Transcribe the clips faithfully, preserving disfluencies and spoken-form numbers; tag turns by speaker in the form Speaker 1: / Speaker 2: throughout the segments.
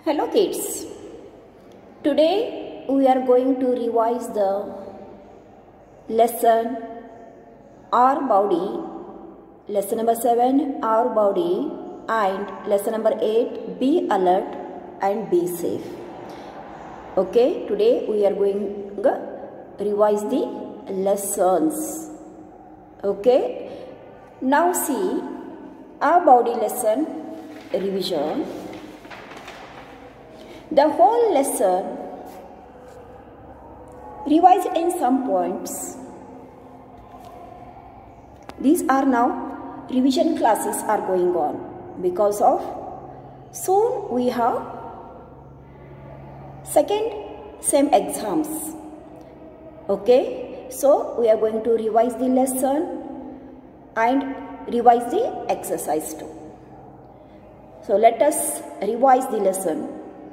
Speaker 1: Hello kids, today we are going to revise the lesson Our Body, lesson number seven Our Body, and lesson number eight Be Alert and Be Safe. Okay, today we are going to revise the lessons. Okay, now see Our Body lesson revision. The whole lesson revised in some points. These are now revision classes are going on because of soon we have second sem exams. Okay, so we are going to revise the lesson and revise the exercise too. So let us revise the lesson.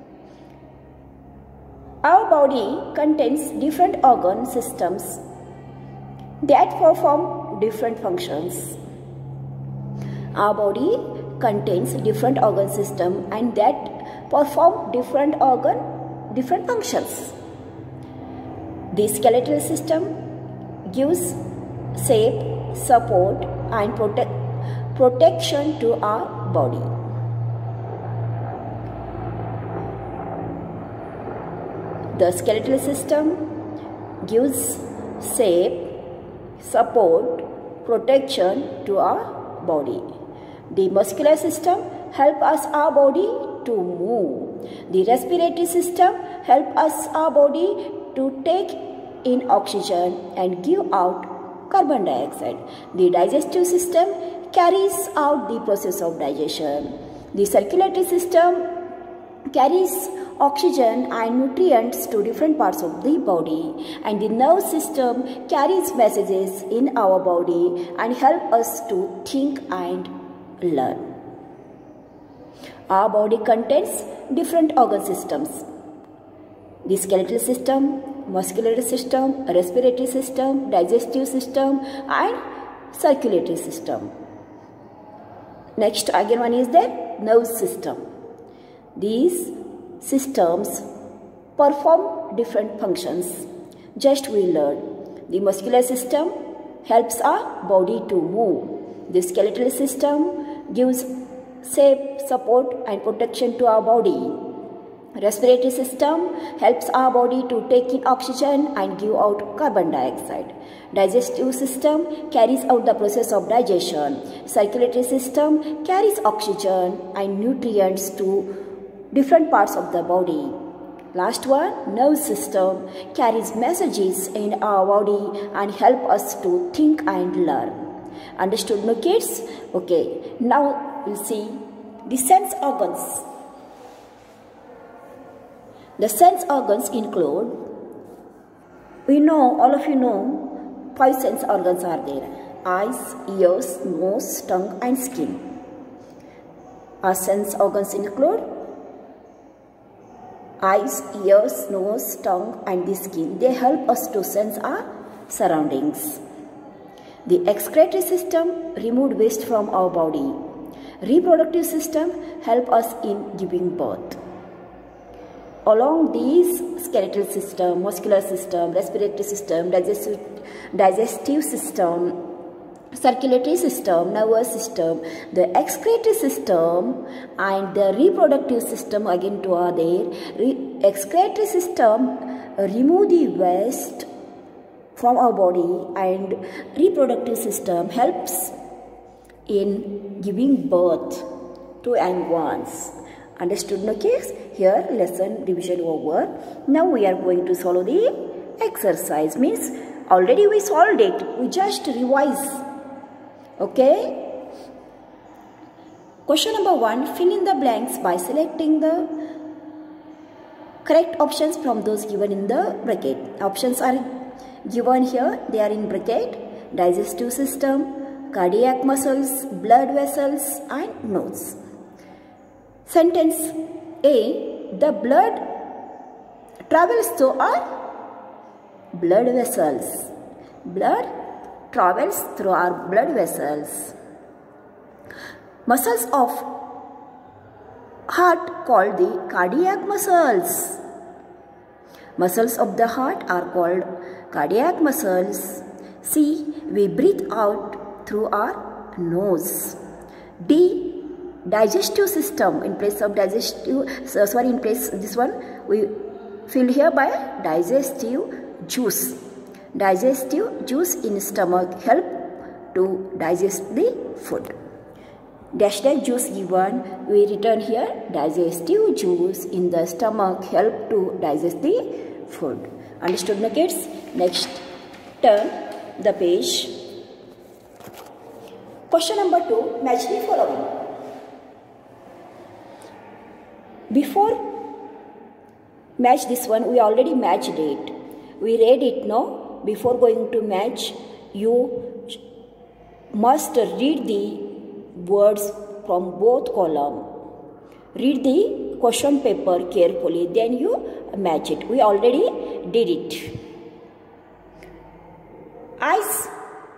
Speaker 1: Our body contains different organ systems that perform different functions. Our body contains different organ systems and that perform different organ, different functions. The skeletal system gives shape, support and protect, protection to our body. The skeletal system gives shape, support, protection to our body. The muscular system helps us our body to move. The respiratory system helps us our body to take in oxygen and give out carbon dioxide. The digestive system carries out the process of digestion. The circulatory system carries oxygen and nutrients to different parts of the body, and the nerve system carries messages in our body and help us to think and learn. Our body contains different organ systems. The skeletal system, muscular system, respiratory system, digestive system and circulatory system. Next again one is the nerve system. These systems perform different functions. Just we learn. The muscular system helps our body to move. The skeletal system gives shape, support and protection to our body. Respiratory system helps our body to take in oxygen and give out carbon dioxide. Digestive system carries out the process of digestion. Circulatory system carries oxygen and nutrients to different parts of the body. Last one, nerve system carries messages in our body and help us to think and learn. Understood, no kids? Okay, now we'll see the sense organs. The sense organs include, we know, all of you know, five sense organs are there. Eyes, ears, nose, tongue and skin. Our sense organs include eyes, ears, nose, tongue and the skin. They help us to sense our surroundings. The excretory system removes waste from our body. Reproductive system help us in giving birth. Along these skeletal system, muscular system, respiratory system, digestive, digestive system, circulatory system, nervous system, the excretory system and the reproductive system again two are there. Re excretory system remove the waste from our body and reproductive system helps in giving birth to young ones. Understood, no kids? Here lesson revision over. Now we are going to solve the exercise. Means already we solved it. We just revise. Okay. Question number one. Fill in the blanks by selecting the correct options from those given in the bracket. Options are given here. They are in bracket. Digestive system, cardiac muscles, blood vessels and nose. Sentence A. The blood travels through our blood vessels. Blood travels through our blood vessels. Muscles of heart called the cardiac muscles. Muscles of the heart are called cardiac muscles. C. We breathe out through our nose. D. Digestive system. In place of digestive, sorry, in place this one we fill here by digestive juice. Digestive juice in stomach help to digest the food. Dash dash juice given, we return here digestive juice in the stomach help to digest the food. Understood, no kids? Next, turn the page. Question number two, match the following. Before match this one, we already matched it. We read it, no? Before going to match, you must read the words from both columns. Read the question paper carefully, then you match it. We already did it. Eyes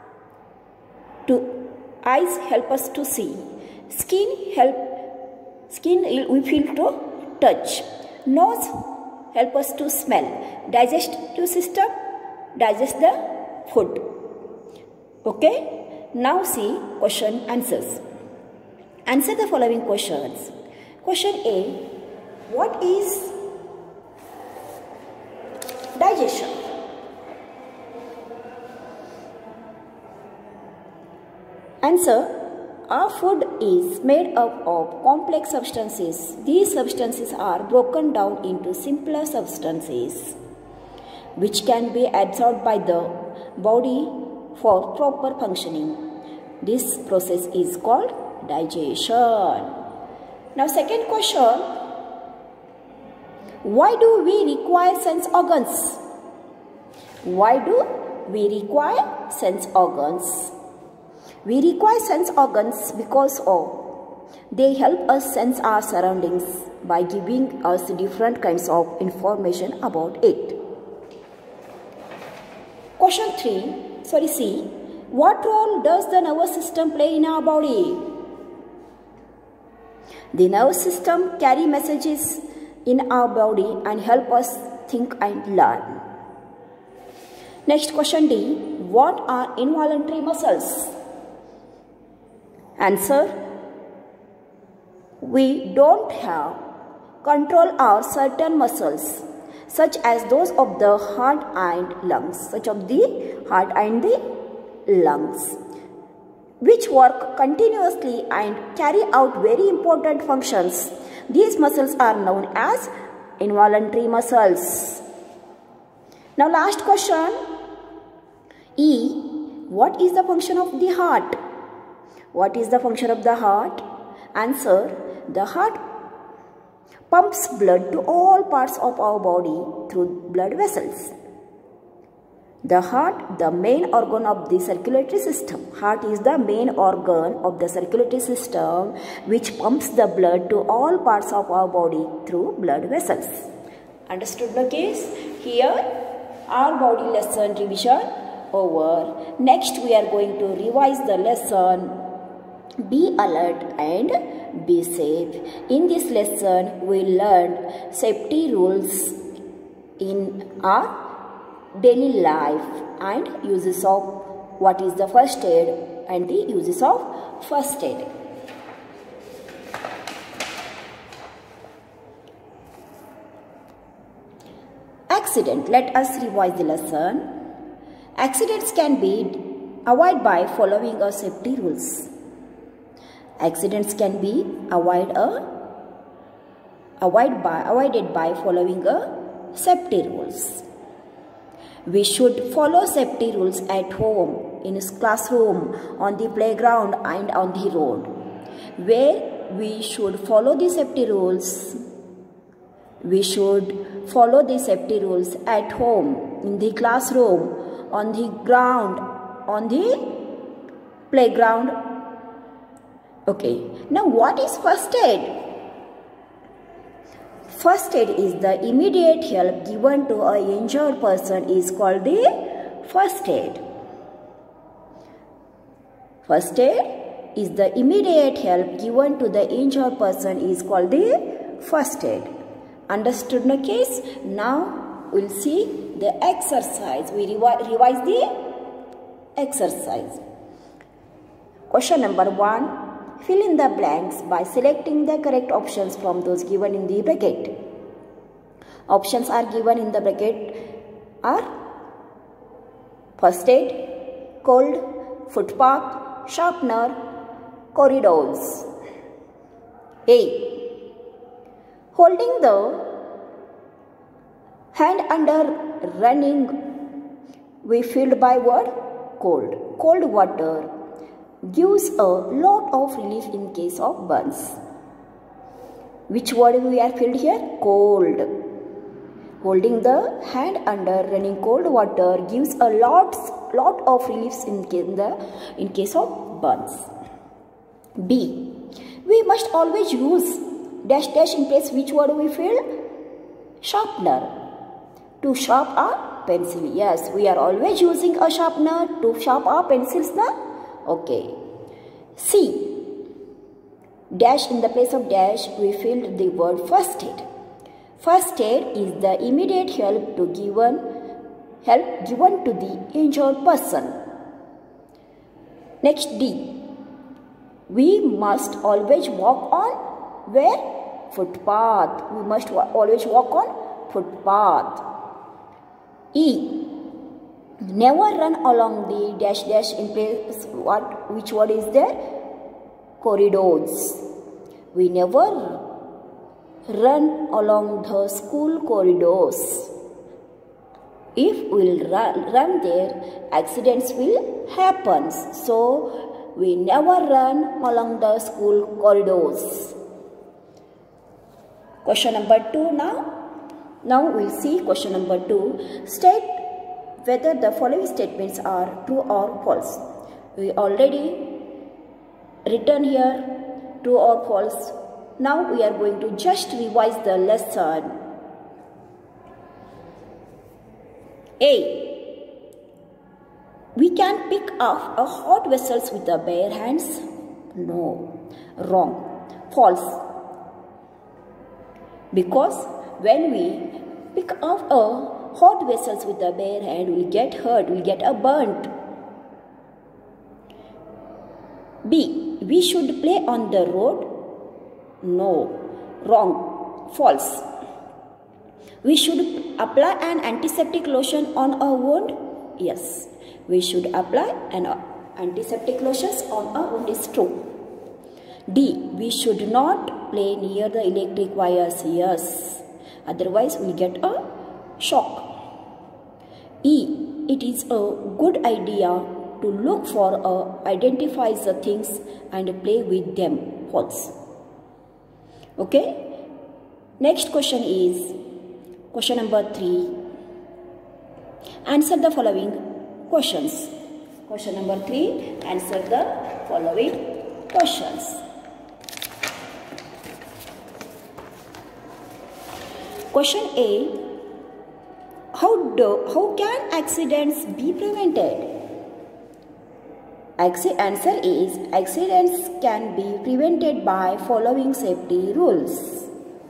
Speaker 1: to eyes help us to see. Skin help skin we feel to touch. Nose help us to smell. Digestive system digest the food. Okay? Now see question answers. Answer the following questions. Question A. What is digestion? Answer. Our food is made up of complex substances. These substances are broken down into simpler substances which can be absorbed by the body for proper functioning. This process is called digestion. Now second question. Why do we require sense organs? Why do we require sense organs? We require sense organs because of they help us sense our surroundings by giving us different kinds of information about it. Question three, sorry C. What role does the nervous system play in our body? The nervous system carry messages in our body and help us think and learn. Next question D. What are involuntary muscles? Answer. We don't have control over certain muscles such as those of the heart and lungs, such of the heart and the lungs, which work continuously and carry out very important functions. These muscles are known as involuntary muscles. Now last question. E. What is the function of the heart? What is the function of the heart? Answer. The heart pumps blood to all parts of our body through blood vessels. The heart, the main organ of the circulatory system. Heart is the main organ of the circulatory system which pumps the blood to all parts of our body through blood vessels. Understood the case? Here our body lesson revision over. Next we are going to revise the lesson. Be alert and be safe. In this lesson we learned safety rules in our daily life and uses of what is the first aid and the uses of first aid. Accident. Let us revise the lesson. Accidents can be avoided by following a safety rules. Accidents can be avoided, a, avoid by, avoided by following a safety rules. We should follow safety rules at home, in classroom, on the playground and on the road. Where we should follow the safety rules, we should follow the safety rules at home, in the classroom, on the ground, on the playground. Okay, now what is first aid? First aid is the immediate help given to an injured person is called the first aid. First aid is the immediate help given to the injured person is called the first aid. Understood no case? Now we'll see the exercise. We revi revise the exercise. Question number one. Fill in the blanks by selecting the correct options from those given in the bracket. Options are given in the bracket are first aid, cold, footpath, sharpener, corridors. A. Holding the hand under running, we filled by what? Cold. Cold water gives a lot of relief in case of burns. Which word we are filled here? Cold. Holding the hand under running cold water gives a lot, lot of relief in, in, the, in case of burns. B. We must always use dash dash in place. Which word we filled? Sharpener. To sharp our pencil. Yes, we are always using a sharpener to sharp our pencils now. Okay. C. Dash in the place of dash, we filled the word first aid. First aid is the immediate help to given help given to the injured person. Next D. We must always walk on where? Footpath. We must always walk on footpath. E. Never run along the dash dash in place. What? Which word is there? Corridors. We never run along the school corridors. If we'll run, run there, accidents will happen. So we never run along the school corridors. Question number two now. Now we'll see question number two. State whether the following statements are true or false. We already written here true or false. Now we are going to just revise the lesson. A. We can pick up a hot vessels with the bare hands. No. Wrong. False. Because when we pick up a hot vessels with the bare hand, will get hurt, will get a burnt. B. We should play on the road. No. Wrong. False. We should apply an antiseptic lotion on a wound. Yes. We should apply an antiseptic lotions on a wound is true. D. We should not play near the electric wires. Yes. Otherwise we get a shock. E. It is a good idea to look for or identify the things and play with them. False. Okay. Next question is question number three. Answer the following questions. Question number three. Answer the following questions. Question A. How, do, how can accidents be prevented? Answer is, accidents can be prevented by following safety rules.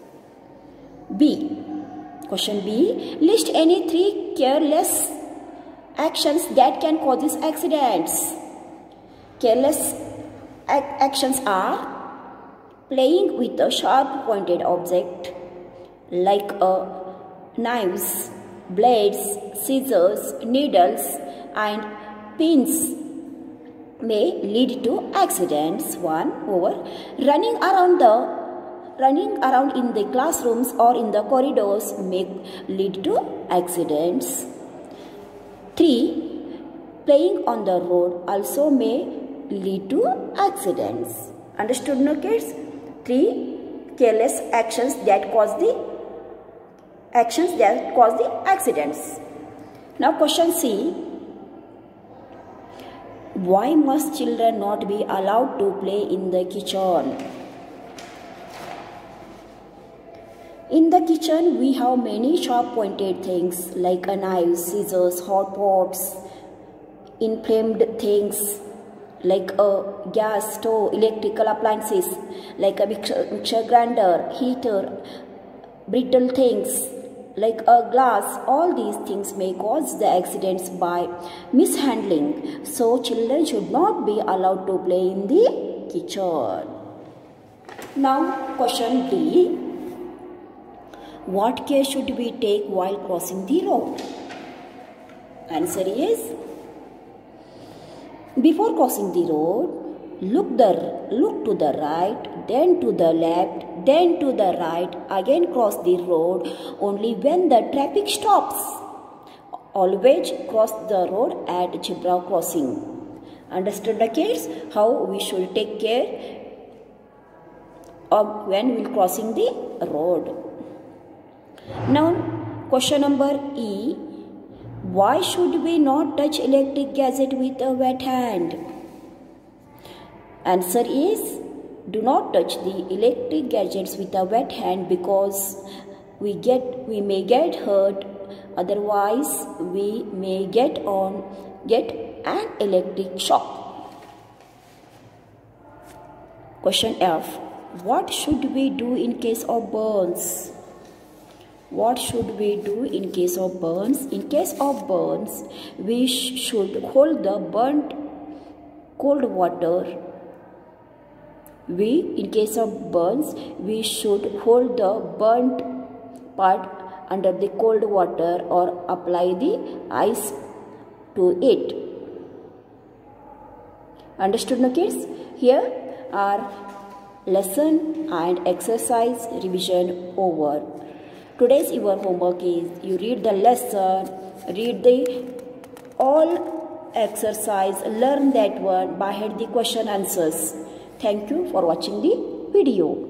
Speaker 1: B. Question B. List any three careless actions that can cause accidents. Careless ac actions are playing with a sharp pointed object like a knives, blades, scissors, needles and pins may lead to accidents. One. Over. Running around the running around in the classrooms or in the corridors may lead to accidents. Three. Playing on the road also may lead to accidents. Understood, no kids? Three careless actions that cause the actions that cause the accidents. Now question C. Why must children not be allowed to play in the kitchen? In the kitchen, we have many sharp-pointed things like a knife, scissors, hot pots, inflamed things, like a gas stove, electrical appliances like a mixer, mixer grinder, heater, brittle things like a glass, all these things may cause the accidents by mishandling. So children should not be allowed to play in the kitchen. Now question D. What care should we take while crossing the road? Answer is, before crossing the road, look the look to the right, then to the left, then to the right, again cross the road only when the traffic stops. Always cross the road at zebra crossing. Understood the kids? How we should take care of when we are crossing the road. Now question number E. Why should we not touch electric gadget with a wet hand? Answer is, do not touch the electric gadgets with a wet hand because we get we may get hurt. Otherwise, we may get on get an electric shock. Question F. What should we do in case of burns? What should we do in case of burns? In case of burns, we sh should hold the burnt cold water. We, in case of burns, we should hold the burnt part under the cold water or apply the ice to it. Understood, no kids? Here are lesson and exercise revision over. Today's your homework is you read the lesson, read the all exercise, learn that one, by head the question answers. Thank you for watching the video.